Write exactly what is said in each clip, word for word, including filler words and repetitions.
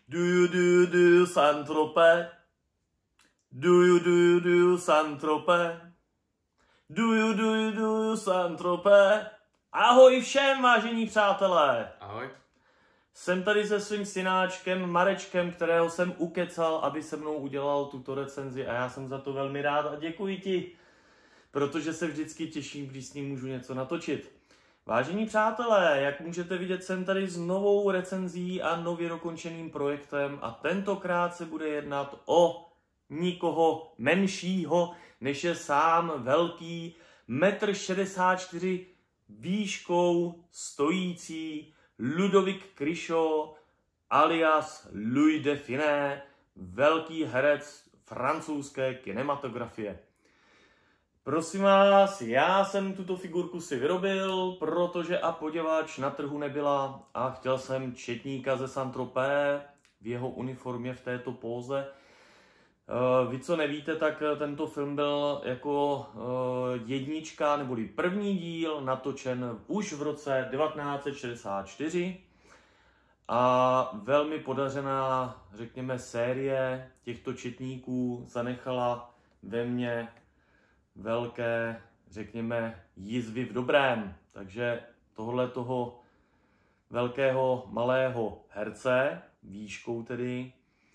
Do you do you do you Saint-Tropez? Do you do you do you Saint-Tropez? Do you do you do you Saint-Tropez? Ahoj všem, vážení přátelé! Ahoj. Jsem tady se svým synáčkem Marečkem, kterého jsem ukecal, aby se mnou udělal tuto recenzi a já jsem za to velmi rád a děkuji ti, protože se vždycky těším, když s ním můžu něco natočit. Vážení přátelé, jak můžete vidět, jsem tady s novou recenzí a nově dokončeným projektem a tentokrát se bude jednat o nikoho menšího, než je sám velký metr šedesát čtyři výškou stojící Ludovic Cruchot alias Louis de Funès, velký herec francouzské kinematografie. Prosím vás, já jsem tuto figurku si vyrobil, protože a poděvač na trhu nebyla a chtěl jsem četníka ze Saint-Tropez v jeho uniformě v této póze. Vy, co nevíte, tak tento film byl jako jednička, neboli první díl, natočen už v roce devatenáct set šedesát čtyři a velmi podařená, řekněme, série těchto četníků zanechala ve mně velké, řekněme, jizvy v dobrém. Takže tohle toho velkého malého herce, výškou tedy,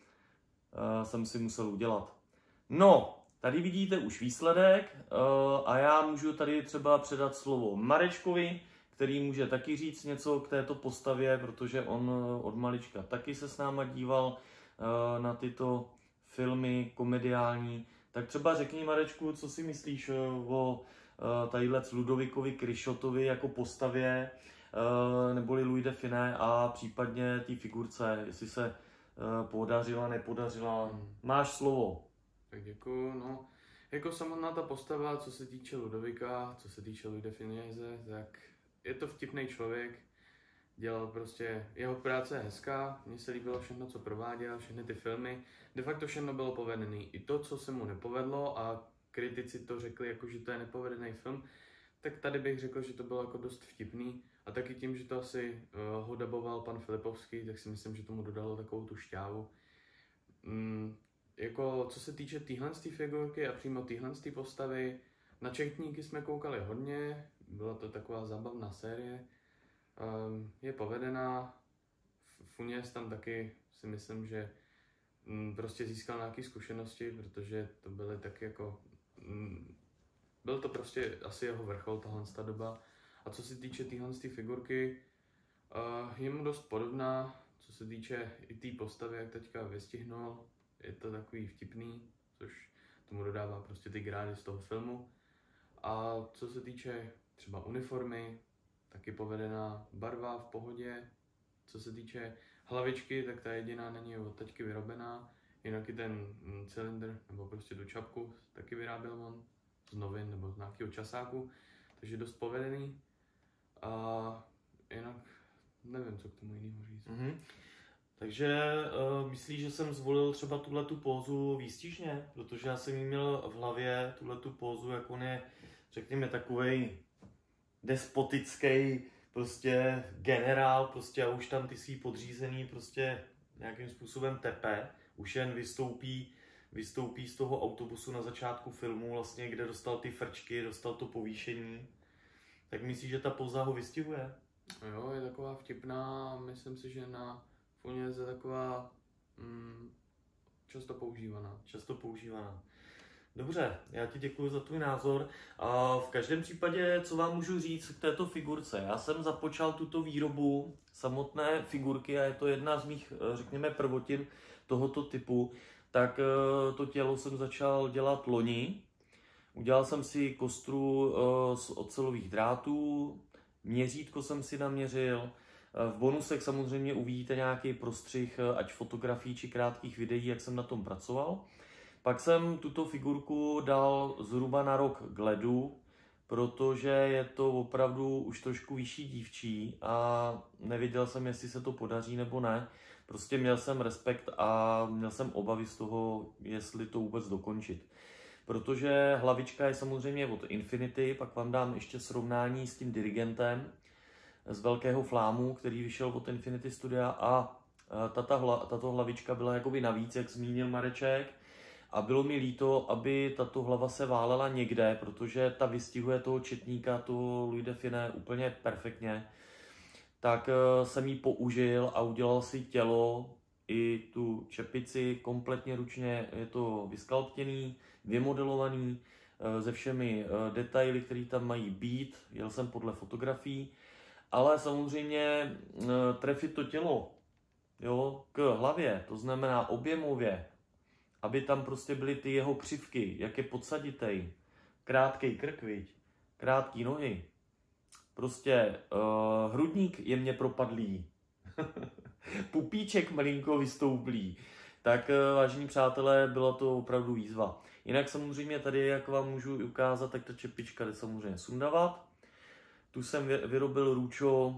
jsem si musel udělat. No, tady vidíte už výsledek a já můžu tady třeba předat slovo Marečkovi, který může taky říct něco k této postavě, protože on od malička taky se s náma díval na tyto filmy komediální. Tak třeba řekni, Marečku, co si myslíš o tadyhle Ludovicovi Cruchotovi jako postavě, neboli Louis de Funès a případně té figurce, jestli se podařila, nepodařila. Hmm. Máš slovo. Tak děkuju. No, jako samotná ta postava, co se týče Ludovika, co se týče Louis de Funèse, tak je to vtipný člověk. Dělal prostě, jeho práce je hezká, mně se líbilo všechno, co prováděl, všechny ty filmy. De facto všechno bylo povedené. I to, co se mu nepovedlo a kritici to řekli, jako, že to je nepovedený film, tak tady bych řekl, že to bylo jako dost vtipný. A taky tím, že to asi uh, ho daboval pan Filipovský, tak si myslím, že tomu dodalo takovou tu šťávu. Mm, jako co se týče téhle figurky a přímo téhle postavy, na četníky jsme koukali hodně, byla to taková zábavná série. Um, je povedená, Funès tam taky si myslím, že mm, prostě získal nějaké zkušenosti, protože to byly taky jako, mm, byl to prostě asi jeho vrchol, tahle doba. A co se týče téhle figurky, uh, je mu dost podobná, co se týče i té postavy, jak teďka vystihnul, je to takový vtipný, což tomu dodává prostě ty grády z toho filmu. A co se týče třeba uniformy, taky povedená, barva v pohodě. Co se týče hlavičky, tak ta jediná není od taťky vyrobená, jinak i ten cylindr nebo prostě tu čapku taky vyráběl on z novin nebo z nějakého časáku, takže dost povedený. A jinak nevím, co k tomu jiného říct. Mm-hmm. Takže uh, myslíš, že jsem zvolil třeba tuhletu pózu výstižně? Protože já jsem jí měl v hlavě tuhletu pózu, jak on je, řekněme, takovej despotický prostě generál, prostě a už tam ty svý podřízený prostě nějakým způsobem tepe, už jen vystoupí, vystoupí z toho autobusu na začátku filmu, vlastně, kde dostal ty frčky, dostal to povýšení. Tak myslíš, že ta póza ho vystihuje? Jo, je taková vtipná, myslím si, že na Funès je taková mm, často používaná. Často používaná. Dobře, já ti děkuji za tvůj názor. A v každém případě, co vám můžu říct k této figurce? Já jsem započal tuto výrobu samotné figurky a je to jedna z mých, řekněme, prvotin tohoto typu. Tak to tělo jsem začal dělat loni. Udělal jsem si kostru z ocelových drátů, měřítko jsem si naměřil. V bonusech samozřejmě uvidíte nějaký prostřih, ať fotografií či krátkých videí, jak jsem na tom pracoval. Pak jsem tuto figurku dal zhruba na rok k ledu, protože je to opravdu už trošku vyšší dívčí a nevěděl jsem, jestli se to podaří nebo ne. Prostě měl jsem respekt a měl jsem obavy z toho, jestli to vůbec dokončit. Protože hlavička je samozřejmě od Infinity, pak vám dám ještě srovnání s tím dirigentem z Velkého flámu, který vyšel od Infinity Studia a tato, hla, tato hlavička byla jakoby navíc, jak zmínil Mareček. A bylo mi líto, aby tato hlava se válela někde, protože ta vystihuje toho četníka, toho Louis de Funès úplně perfektně. Tak jsem ji použil a udělal si tělo i tu čepici kompletně ručně. Je to vyskalptěný, vymodelovaný, se všemi detaily, které tam mají být. Jel jsem podle fotografií, ale samozřejmě trefit to tělo, jo, k hlavě, to znamená objemově, aby tam prostě byly ty jeho křivky, jak je podsaditej, krátkej krk, viď? Krátký nohy, prostě uh, hrudník jemně propadlý, pupíček malinko vystouplý. Tak vážení přátelé, byla to opravdu výzva. Jinak samozřejmě tady, jak vám můžu ukázat, tak ta čepička jde samozřejmě sundavat. Tu jsem vyrobil růčo,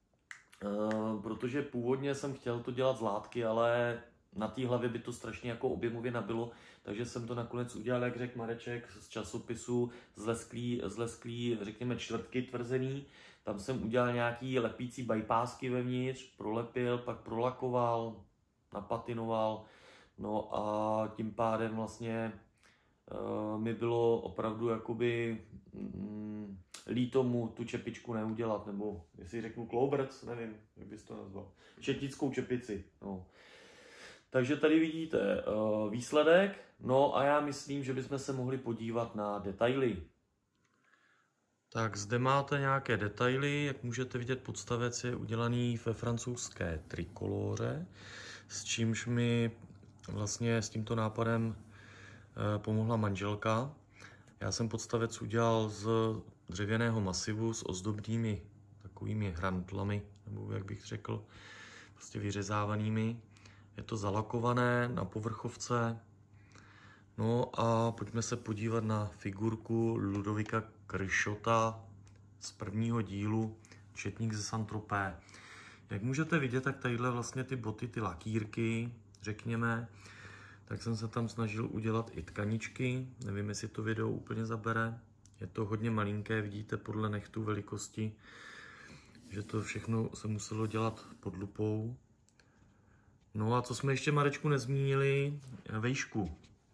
protože původně jsem chtěl to dělat z látky, ale na té hlavě by to strašně jako objemově nabilo, takže jsem to nakonec udělal, jak řekl Mareček, z časopisu, z lesklý, z lesklý, řekněme, čtvrtky tvrzený. Tam jsem udělal nějaký lepící bypásky vevnitř, prolepil, pak prolakoval, napatinoval, no a tím pádem vlastně uh, mi bylo opravdu jakoby mm, líto mu tu čepičku neudělat, nebo jestli řeknu Clouberts, nevím, jak bys to nazval, četnickou čepici, no. Takže tady vidíte uh, výsledek, no a já myslím, že bychom se mohli podívat na detaily. Tak zde máte nějaké detaily, jak můžete vidět, podstavec je udělaný ve francouzské trikoloře, s čímž mi vlastně s tímto nápadem eh, pomohla manželka. Já jsem podstavec udělal z dřevěného masivu s ozdobnými takovými hrantlami, nebo jak bych řekl, prostě vyřezávanými. Je to zalakované na povrchovce. No a pojďme se podívat na figurku Ludovika Kršota z prvního dílu Četník ze Saint-Tropez. Jak můžete vidět, tak tadyhle vlastně ty boty, ty lakírky, řekněme, tak jsem se tam snažil udělat i tkaničky. Nevím, jestli to video úplně zabere. Je to hodně malinké, vidíte podle nechtu velikosti, že to všechno se muselo dělat pod lupou. No a co jsme ještě, Marečku, nezmínili, vejšku.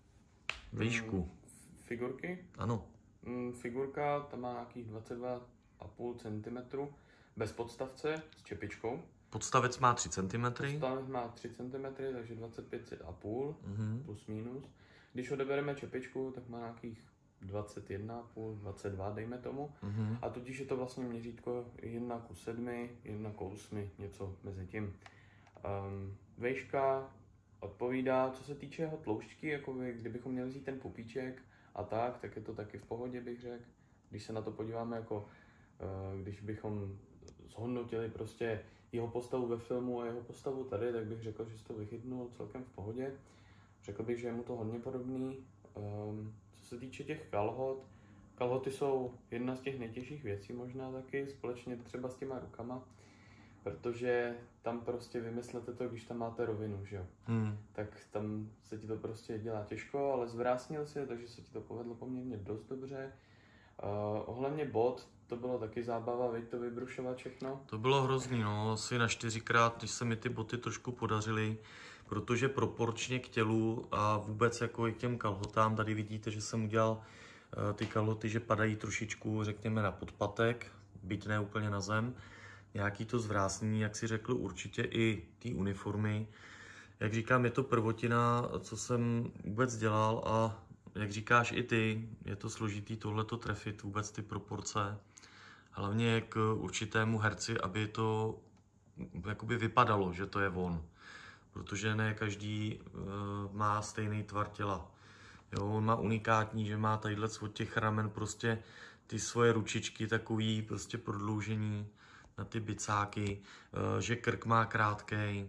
Vejšku. Mm, figurky? Ano. Mm, figurka, ta má nějakých dvacet dva a půl centimetru, bez podstavce, s čepičkou. Podstavec má tři centimetry. Podstavec má tři centimetry, takže dvacet pět a půl, mm-hmm. plus minus. Když odebereme čepičku, tak má nějakých dvacet jedna a půl, dvacet dva, dejme tomu. Mm-hmm. A tudíž je to vlastně měřítko jedna ku sedmi, jedna ku osmi, něco mezi tím. Um, vejška odpovídá, co se týče jeho tloušťky, jako by, kdybychom měli vzít ten pupíček a tak, tak je to taky v pohodě, bych řekl. Když se na to podíváme, jako uh, když bychom zhodnotili prostě jeho postavu ve filmu a jeho postavu tady, tak bych řekl, že se to vychytnul celkem v pohodě. Řekl bych, že je mu to hodně podobný. Um, co se týče těch kalhot, kalhoty jsou jedna z těch nejtěžších věcí možná taky, společně třeba s těma rukama. Protože tam prostě vymyslete to, když tam máte rovinu, že jo. Hmm. Tak tam se ti to prostě dělá těžko, ale zvrásnil si, takže se ti to povedlo poměrně dost dobře. Uh, ohledně bot, to bylo taky zábava, veď to vybrušovat všechno. To bylo hrozný, no, asi na čtyřikrát, když se mi ty boty trošku podařily, protože proporčně k tělu a vůbec jako i k těm kalhotám, tady vidíte, že jsem udělal uh, ty kalhoty, že padají trošičku, řekněme, na podpatek, byť ne úplně na zem. Nějaký to zvrásnění, jak si řekl, určitě i té uniformy. Jak říkám, je to prvotina, co jsem vůbec dělal a jak říkáš i ty, je to složitý tohleto trefit, vůbec ty proporce. Hlavně k určitému herci, aby to jakoby vypadalo, že to je on. Protože ne každý uh, má stejný tvar těla. Jo, on má unikátní, že má tadyhle od těch ramen prostě ty svoje ručičky takový prostě prodloužení na ty bicáky, že krk má krátkej,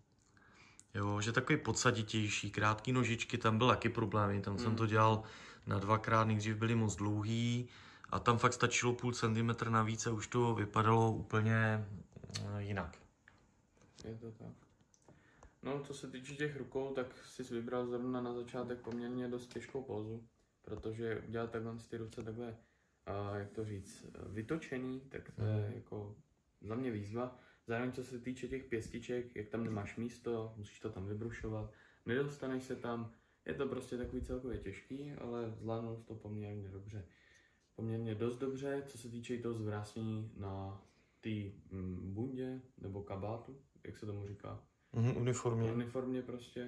jo, že takový podsaditější, krátký nožičky, tam byl taky problémy, tam mm. jsem to dělal na dvakrát, nejdřív byly moc dlouhý a tam fakt stačilo půl centimetr navíc a už to vypadalo úplně jinak. Je to tak. No, co se týče těch rukou, tak jsi vybral zrovna na začátek poměrně dost těžkou pózu, protože udělat takhle ty ruce takhle, a jak to říct, vytočený, tak to je jako za mě výzva. Zároveň co se týče těch pěstiček, jak tam nemáš místo, musíš to tam vybrušovat, nedostaneš se tam, je to prostě takový celkově těžký, ale zvládnul to poměrně dobře. Poměrně dost dobře, co se týče toho zvrásnění na té mm, bundě nebo kabátu, jak se tomu říká. Mm, uniformě. Uniformě prostě.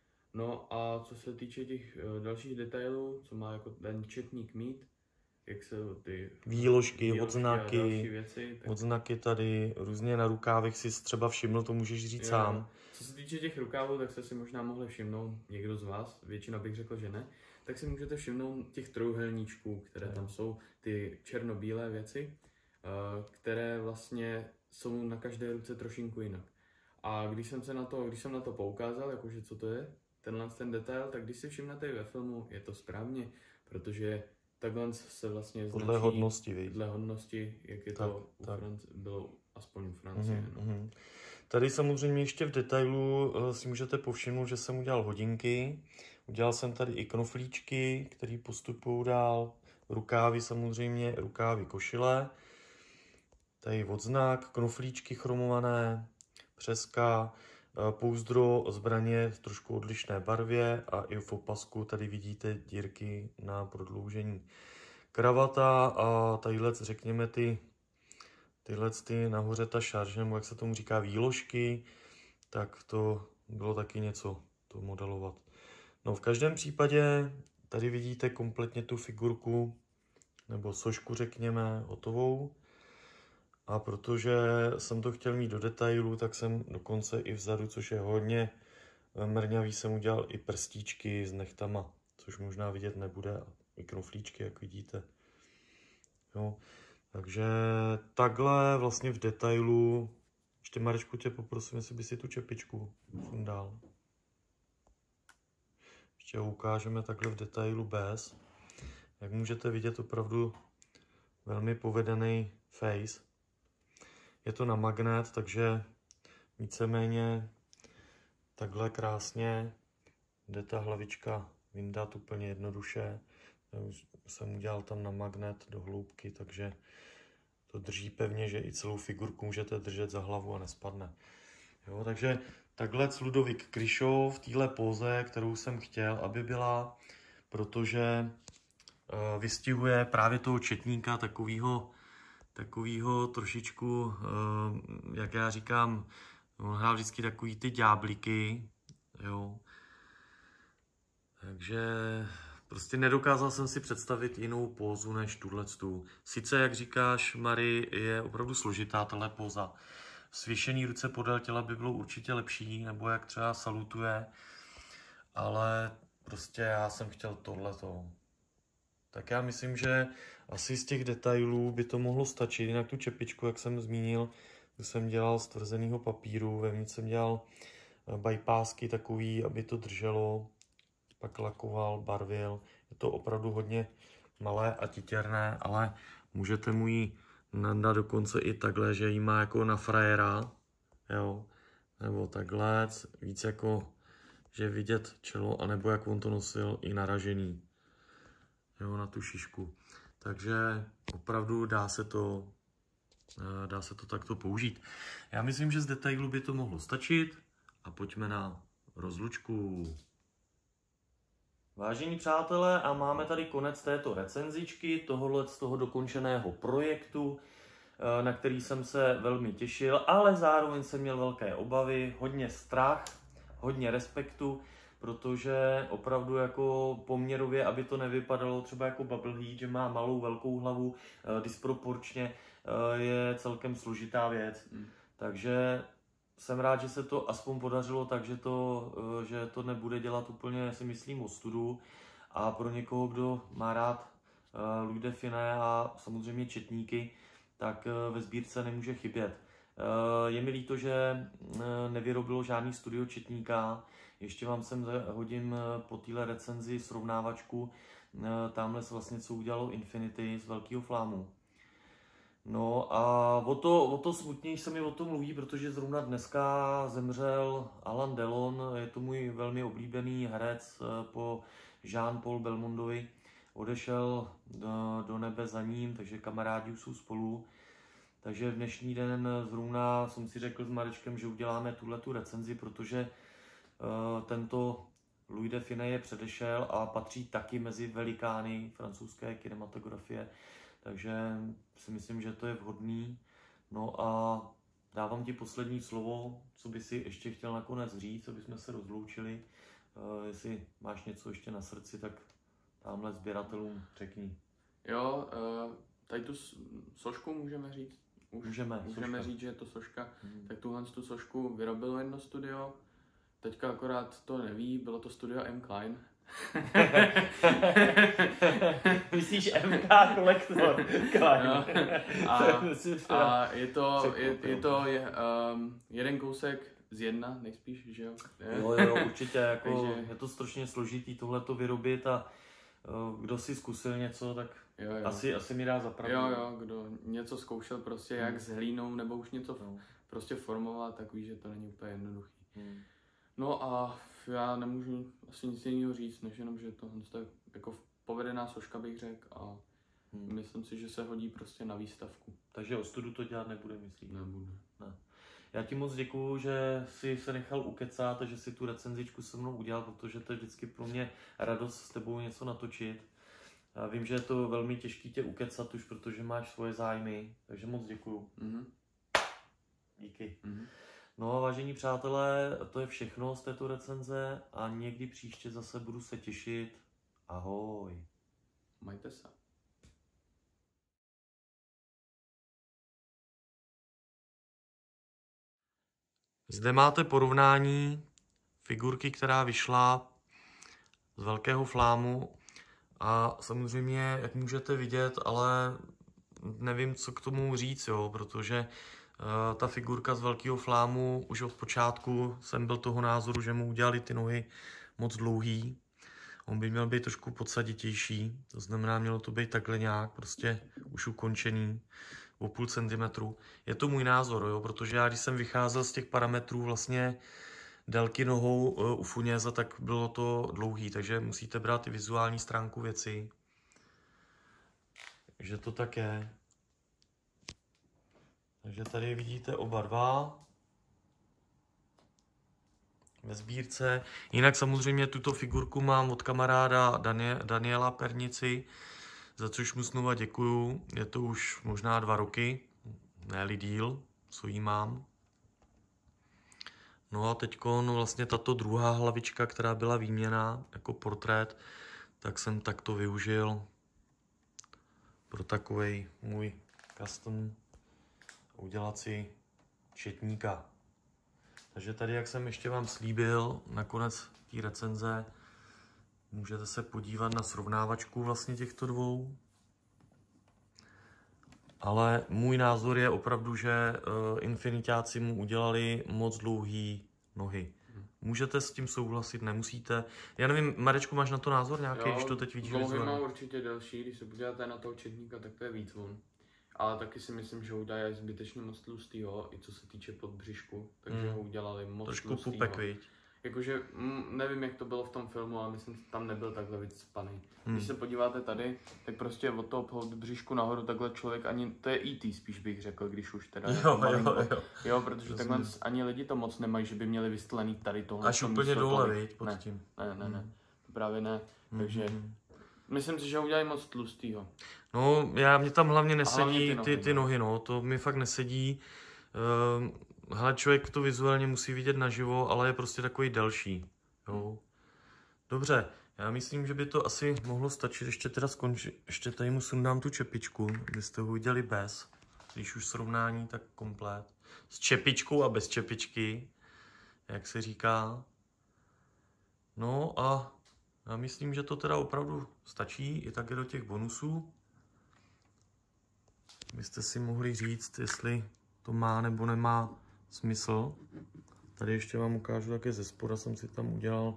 No a co se týče těch uh, dalších detailů, co má jako ten četník mít, jak se ty výložky, výložky odznaky, věci, tak... odznaky tady, různě na rukávech si třeba všiml, to můžeš říct jo. sám. Co se týče těch rukávů, tak jste si možná mohli všimnout, někdo z vás, většina bych řekl, že ne, tak si můžete všimnout těch trojúhelníčků, které tam jsou, ty černobílé věci, uh, které vlastně jsou na každé ruce trošinku jinak. A když jsem se na to, když jsem na to poukázal, jakože co to je, tenhle ten detail, tak když si všimnete i ve filmu, je to správně, protože takhle se vlastně podle značí, hodnosti, víš. Podle hodnosti, jak je tak, to u tak. Franc- bylo aspoň u Francie. Mm-hmm, no. mm-hmm. Tady samozřejmě ještě v detailu uh, si můžete povšimnout, že jsem udělal hodinky. Udělal jsem tady i knoflíčky, které postupují dál. Rukávy samozřejmě, rukávy košile. Tady odznak, knoflíčky chromované, přeska, pouzdro zbraně v trošku odlišné barvě a i v opasku tady vidíte dírky na prodloužení. Kravata a tadyhle, řekněme, ty, tyhle ty nahoře ta šarž, nebo jak se tomu říká, výložky, tak to bylo taky něco to modelovat. No v každém případě tady vidíte kompletně tu figurku, nebo sošku řekněme, hotovou. A protože jsem to chtěl mít do detailu, tak jsem dokonce i vzadu, což je hodně mrňavý, jsem udělal i prstíčky s nechtama, což možná vidět nebude, a i knoflíčky, jak vidíte. Jo. Takže takhle vlastně v detailu, ještě Marečku tě poprosím, jestli by si tu čepičku sundal. Ještě ho ukážeme takhle v detailu bez. Jak můžete vidět, opravdu velmi povedený face. Je to na magnet, takže víceméně takhle krásně jde ta hlavička vyndat úplně jednoduše. Já už jsem udělal tam na magnet do hloubky, takže to drží pevně, že i celou figurku můžete držet za hlavu a nespadne. Jo, takže takhle Ludovik Kryšov v téhle póze, kterou jsem chtěl, aby byla, protože uh, vystihuje právě toho četníka takovýho, takovýho trošičku, uh, jak já říkám, on hrál vždycky takový ty ďábliky, jo. Takže prostě nedokázal jsem si představit jinou pózu než tuhletu. Sice, jak říkáš, Mary, je opravdu složitá tahle póza. Svěšený ruce podél těla by bylo určitě lepší, nebo jak třeba salutuje, ale prostě já jsem chtěl tohleto. Tak já myslím, že asi z těch detailů by to mohlo stačit. Jinak tu čepičku, jak jsem zmínil, tu jsem dělal z tvrzeného papíru, vevnitř jsem dělal bypásky takový, aby to drželo, pak lakoval, barvil. Je to opravdu hodně malé a titěrné, ale můžete mu ji nandat dokonce i takhle, že ji má jako na frajera, jo, nebo takhle, víc jako, že vidět čelo, anebo jak on to nosil i naražený, jo, na tu šišku. Takže opravdu dá se to, dá se to takto použít. Já myslím, že z detailu by to mohlo stačit a pojďme na rozlučku. Vážení přátelé, a máme tady konec této recenzičky, tohohle z toho dokončeného projektu, na který jsem se velmi těšil, ale zároveň jsem měl velké obavy, hodně strach, hodně respektu, protože opravdu jako poměrově, aby to nevypadalo třeba jako Bubble Heat, že má malou, velkou hlavu, disproporčně, je celkem složitá věc. Hmm. Takže jsem rád, že se to aspoň podařilo tak, že to, že to nebude dělat úplně, si myslím, ostudu. A pro někoho, kdo má rád Louis de Funès a samozřejmě četníky, tak ve sbírce nemůže chybět. Je mi líto, že nevyrobilo žádný studio četníka. Ještě vám sem hodím po téhle recenzi srovnávačku. Tamhle vlastně co udělalo Infinity z Velkého flámu. No a o to, o to smutněji se mi o tom mluví, protože zrovna dneska zemřel Alain Delon, je to můj velmi oblíbený herec po Jean-Paul Belmondovi. Odešel do, do nebe za ním, takže kamarádi jsou spolu. Takže v dnešní den zrovna jsem si řekl s Marečkem, že uděláme tuhletu recenzi, protože uh, tento Louis de Funès předešel a patří taky mezi velikány francouzské kinematografie. Takže si myslím, že to je vhodný. No a dávám ti poslední slovo, co by si ještě chtěl nakonec říct, aby jsme se rozloučili. Uh, jestli máš něco ještě na srdci, tak tamhle sběratelům řekni. Jo, uh, tady tu sošku můžeme říct. Už můžeme, můžeme soška. říct, že je to soška. Hmm. Tak tuhle tu sošku vyrobilo jedno studio. Teďka akorát to neví, bylo to studio M. Klein. Myslíš M K Kolektor? Klein. No. A, a je to, je, je to je, um, jeden kousek z jedna, nejspíš, že jo? Je. Jo, jo, určitě, jako Takže... je to strašně složitý tohleto vyrobit a uh, kdo si zkusil něco, tak jo, jo. Asi, asi mi dá za pravdu. Jo, jo, kdo něco zkoušel prostě hmm. jak s hlínou nebo už něco no. prostě formovat, tak ví, že to není úplně jednoduchý. Hmm. No a já nemůžu asi nic jiného říct, než jenom, že tohle je jako povedená soška, bych řekl, a hmm. myslím si, že se hodí prostě na výstavku. Takže ostudu to dělat nebude, myslíš? Nebude. Ne. Já ti moc děkuju, že jsi se nechal ukecat a že si tu recenzičku se mnou udělal, protože to je vždycky pro mě radost s tebou něco natočit. Já vím, že je to velmi těžký tě ukecat už, protože máš svoje zájmy, takže moc děkuju. Mm-hmm. Díky. Mm-hmm. No a vážení přátelé, to je všechno z této recenze a někdy příště zase budu se těšit. Ahoj. Majte se. Zde máte porovnání figurky, která vyšla z velkého flámu a samozřejmě, jak můžete vidět, ale nevím, co k tomu říct, jo, protože uh, ta figurka z velkého flámu už od počátku jsem byl toho názoru, že mu udělali ty nohy moc dlouhý. On by měl být trošku podsaditější, to znamená, mělo to být takhle nějak, prostě už ukončený, o půl centimetru. Je to můj názor, jo, protože já, když jsem vycházel z těch parametrů vlastně délky nohou uh, u Funěza, tak bylo to dlouhý, takže musíte brát i vizuální stránku věci. Takže to tak je. Takže tady vidíte oba dva ve sbírce. Jinak samozřejmě tuto figurku mám od kamaráda Danie, Daniela Pernici, za což mu znova děkuju. Je to už možná dva roky, ne-li díl, co jí mám. No a teďko no vlastně tato druhá hlavička, která byla výměná jako portrét, tak jsem takto využil pro takovej můj custom udělat si četníka. Takže tady, jak jsem ještě vám slíbil, nakonec té recenze, můžete se podívat na srovnávačku vlastně těchto dvou. Ale můj názor je opravdu, že uh, infinitáci mu udělali moc dlouhý nohy. Můžete s tím souhlasit, nemusíte. Já nevím, Marečku, máš na to názor nějaký, jo, když to teď vidíš? Dlouhý má určitě delší, když se podíváte na toho četníka, tak to je víc von. Ale taky si myslím, že ho udělají zbytečně moc tlustýho, i co se týče podbřišku, takže hmm. ho udělali moc trošku tlustýho. pupek, viď? Jakože, mm, nevím, jak to bylo v tom filmu, ale myslím, že tam nebyl takhle vycpaný. Hmm. Když se podíváte tady, tak prostě od toho podbřišku nahoru takhle člověk ani, to je E T spíš bych řekl, když už teda. Jo, jo, jo. Jo, protože takhle ani lidi to moc nemají, že by měli vystlený tady tohle. Až úplně dole, viď, pod ne, tím. Ne, ne, ne, hmm. právě ne, takže hmm. myslím si, že ho udělají moc tlustýho. No, já, mě tam hlavně nesedí hlavně ty, nohy, ty, ty nohy, no, to mi fakt nesedí. Uh, hele, člověk to vizuálně musí vidět naživo, ale je prostě takový delší. Jo. Dobře, já myslím, že by to asi mohlo stačit, ještě teda skončit, ještě tady mu sundám tu čepičku, abyste ho udělali bez, když už srovnání, tak komplet. S čepičkou a bez čepičky, jak se říká. No a já myslím, že to teda opravdu stačí i také do těch bonusů. Byste si mohli říct, jestli to má nebo nemá smysl. Tady ještě vám ukážu, také ze spoda jsem si tam udělal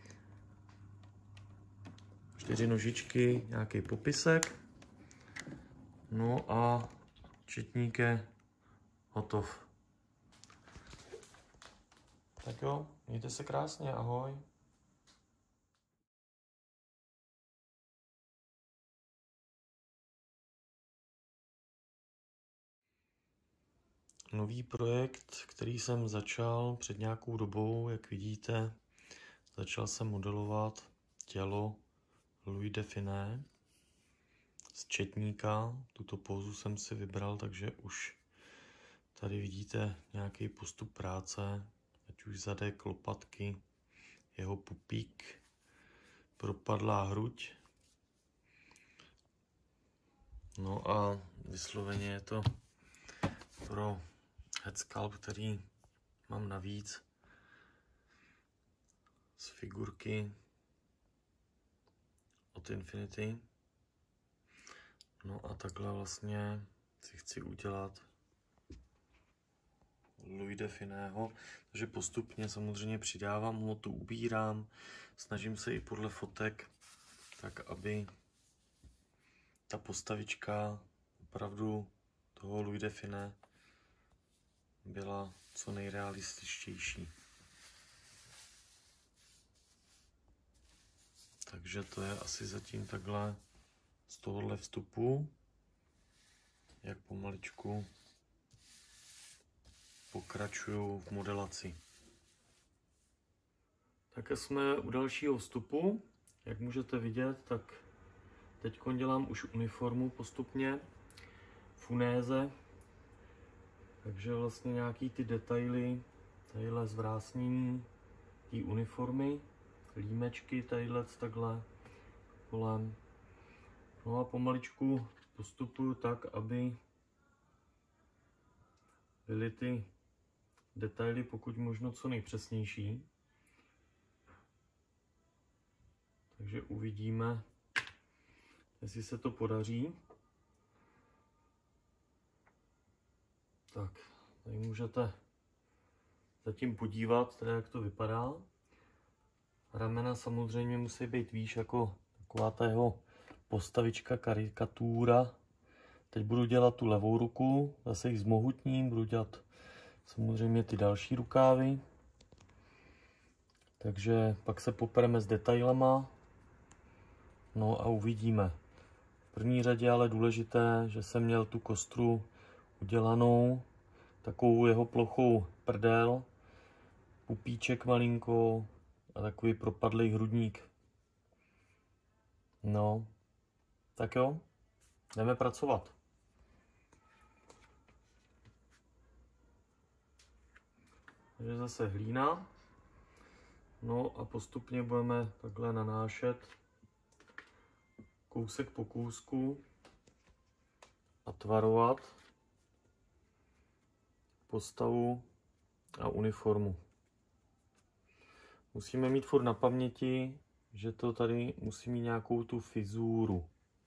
čtyři nožičky, nějaký popisek. No a četník je hotov. Tak jo, mějte se krásně, ahoj. nový projekt, který jsem začal před nějakou dobou, jak vidíte. Začal jsem modelovat tělo Louis de Funès z Četníka. Tuto pózu jsem si vybral, takže už tady vidíte nějaký postup práce, ať už zadek, lopatky, jeho pupík, propadlá hruď. No a vysloveně je to pro head sculpt, který mám navíc z figurky od Infinity. No a takhle vlastně si chci udělat Louis de Funèsho, takže postupně samozřejmě přidávám hmotu, ubírám, snažím se i podle fotek, tak aby ta postavička opravdu toho Louis de Funès byla co nejrealističtější. Takže to je asi zatím takhle z tohohle vstupu, jak pomaličku pokračuju v modelaci. Tak jsme u dalšího vstupu. Jak můžete vidět, tak teď dělám už uniformu postupně, Funéze. Takže vlastně nějaký ty detaily, tadyhle zvrásnění té uniformy, límečky tadyhle takhle kolem. No a pomaličku postupuju tak, aby byly ty detaily pokud možno co nejpřesnější. Takže uvidíme, jestli se to podaří. Tak, tady můžete zatím podívat, teda jak to vypadá. Ramena samozřejmě musí být výš jako taková ta jeho postavička, karikatura. Teď budu dělat tu levou ruku, zase ji zmohutním, budu dělat samozřejmě ty další rukávy. Takže pak se popereme s detailama. No a uvidíme. V první řadě ale důležité, že jsem měl tu kostru udělanou, takovou jeho plochou prdel, pupíček malinko a takový propadlý hrudník. No, tak jo, jdeme pracovat. Takže zase hlína. No a postupně budeme takhle nanášet kousek po kousku a tvarovat postavu a uniformu. Musíme mít furt na paměti, že to tady musí mít nějakou tu fizuru.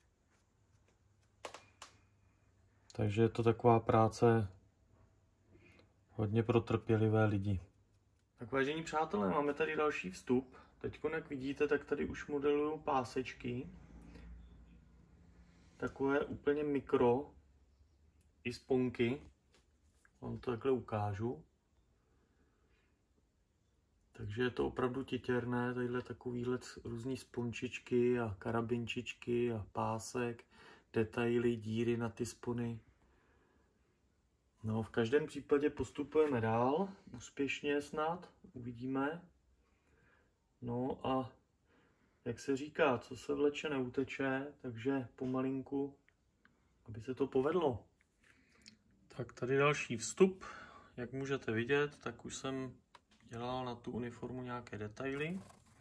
Takže je to taková práce hodně pro trpělivé lidi. Tak vážení přátelé, máme tady další vstup. Teď, jak vidíte, tak tady už modeluju pásečky. Takové úplně mikro i sponky. Vám to takhle ukážu. Takže je to opravdu titěrné, tadyhle takovýhle různý spončičky a karabinčičky a pásek, detaily, díry na ty spony. No, v každém případě postupujeme dál, úspěšně snad, uvidíme. No a jak se říká, co se vleče neuteče, takže pomalinku, aby se to povedlo. Tak tady další vstup, jak můžete vidět, tak už jsem dělal na tu uniformu nějaké detaily.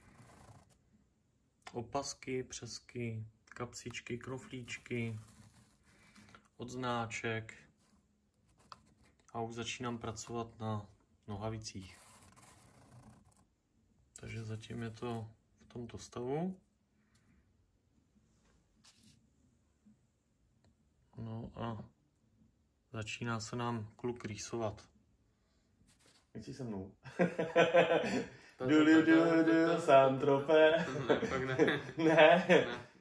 Opasky, přesky, kapsičky, knoflíčky, odznáček. A už začínám pracovat na nohavicích. Takže zatím je to v tomto stavu. No a začíná se nám kluk rýsovat. Jak jsi se mnou? Du, du, du, du, Saint-Tropez. Ne, pak ne. Ne.